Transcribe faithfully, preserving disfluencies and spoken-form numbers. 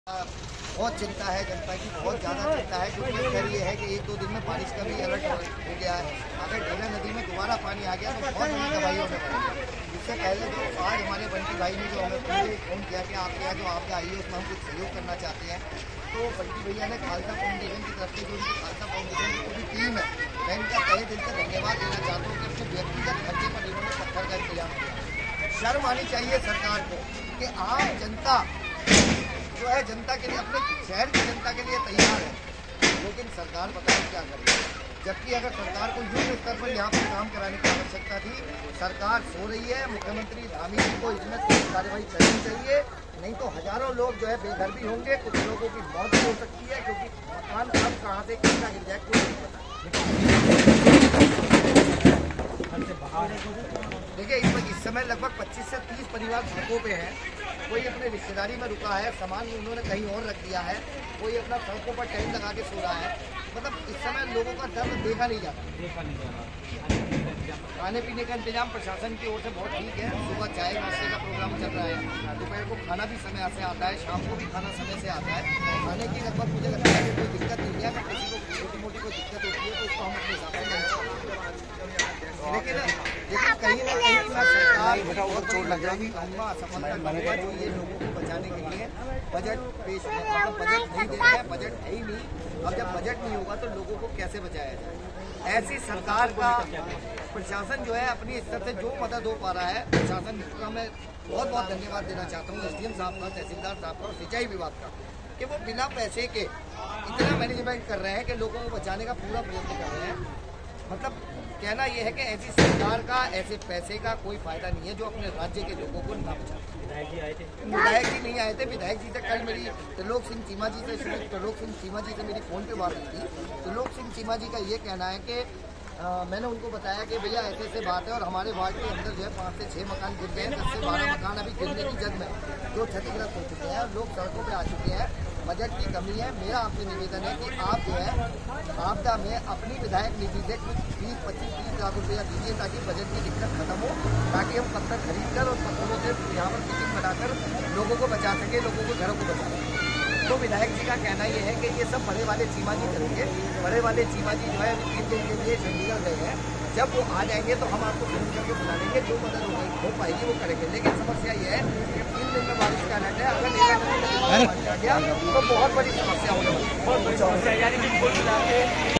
बहुत चिंता है, जनता की बहुत ज़्यादा चिंता है, क्योंकि डर ये है कि एक दो दिन में बारिश का भी अलर्ट हो गया है। अगर ढेला नदी में दोबारा पानी आ गया तो बहुत बड़ी तबाही होने वाली है। इससे पहले जो आज हमारे बंटी भाई ने जो हमें पूरे फोन किया कि आपके यहाँ जो आपका आई है उसमें हम कुछ सहयोग करना चाहते हैं, तो बंटी भैया ने खालसा फाउंडेशन की तरफ से जो उनकी खालसा फाउंडेशन की पूरी टीम है, मैं इनका तहे दिल से धन्यवाद देना चाहता हूँ कि अपने व्यक्तिगत खर्चे पर इन्होंने पत्थर का इंतजाम किया। शर्म आनी चाहिए सरकार को कि आम जनता जो है जनता के लिए, अपने शहर की जनता के लिए तैयार है, लेकिन सरकार पता नहीं क्या कर रही है। जबकि अगर सरकार को युद्ध स्तर पर यहाँ पर काम कराने की आवश्यकता थी, सरकार सो रही है। मुख्यमंत्री धामी जी को इसमें कार्रवाई करनी चाहिए, नहीं तो हजारों लोग जो है बेघर भी होंगे, कुछ लोगों की मौत भी हो सकती है, क्योंकि मकान अब कहाँ से कितना गिर जाए कोई नहीं पता। देखिए इस वक्त इस समय लगभग पच्चीस से तीस परिवार सड़कों पे हैं। कोई अपने रिश्तेदारी में रुका है, सामान उन्होंने कहीं और रख दिया है, कोई अपना सड़कों पर टेंट लगा के सो रहा है। मतलब इस समय लोगों का दर्द देखा नहीं जाता देखा नहीं जाता खाने पीने का इंतजाम प्रशासन की ओर से बहुत ठीक है। सुबह चाय नाश्ते का प्रोग्राम चल रहा है, दोपहर को खाना भी समय से आता है, शाम को भी खाना समय से आता है। खाने की लगभग मुझे लगता है कि कोई दिक्कत नहीं है। अगर किसी को छोटी मोटी कोई दिक्कत होती है तो उसको हम अपने हिसाब से नहीं, लेकिन लेकिन कहीं ना कहीं सरकार बहुत चोट लग जाएगी। असफलता जो ये लोगों को बचाने के लिए बजट पेश, मतलब बजट नहीं दे रहे हैं, बजट है ही नहीं। अब जब बजट नहीं होगा तो लोगों को कैसे बचाया जाए? ऐसी सरकार का प्रशासन जो है अपनी स्तर से जो मदद हो पा रहा है, प्रशासन का मैं बहुत बहुत धन्यवाद देना चाहता हूँ एसडीएम साहब का, तहसीलदार साहब का और सिंचाई विभाग का, कि वो बिना पैसे के इतना मैनेजमेंट कर रहे हैं कि लोगों को बचाने का पूरा प्रयत्न कर रहे हैं। मतलब कहना यह है कि ऐसी सरकार का ऐसे पैसे का कोई फायदा नहीं है जो अपने राज्य के लोगों को ना बचा। विधायक जी आए थे विधायक जी नहीं आए थे विधायक जी से कल मेरी त्रिलोक सिंह चीमा जी से त्रिलोक सिंह चीमा जी से मेरी फोन पे बात हुई थी। त्रिलोक सिंह चीमा जी का ये कहना है कि आ, मैंने उनको बताया कि भैया ऐसे ऐसे बात है और हमारे वार्ड के अंदर जो है पाँच से छः मकान गिर गए हैं, दस से बारह मकान अभी गिरने की जद में जो क्षतिग्रस्त हो चुके हैं, लोग सड़कों पे आ चुके हैं, बजट की कमी है। मेरा आपसे निवेदन है कि आप जो है आपदा में अपनी विधायक निधि से कुछ बीस पच्चीस तीस लाख रुपया दीजिए ताकि बजट की दिक्कत खत्म हो, ताकि हम पत्थर खरीद कर और पत्थरों से यहाँ पर मीटिंग बनाकर लोगों को बचा सके, लोगों को घरों को बचा सके। तो विधायक जी का कहना ये है कि ये सब बड़े वाले चीमा जी करेंगे। बड़े वाले चीमा जी जो है तीन दिन के लिए चंडीगढ़ गए हैं, जब वो आ जाएंगे तो हम आपको फोन करके बुला लेंगे, जो मदद हो पाएगी वो करेंगे। लेकिन समस्या ये है कि तीन दिन में बारिश का अलर्ट है, अगर नहीं आ गया तो बहुत बड़ी समस्या होने वाली है।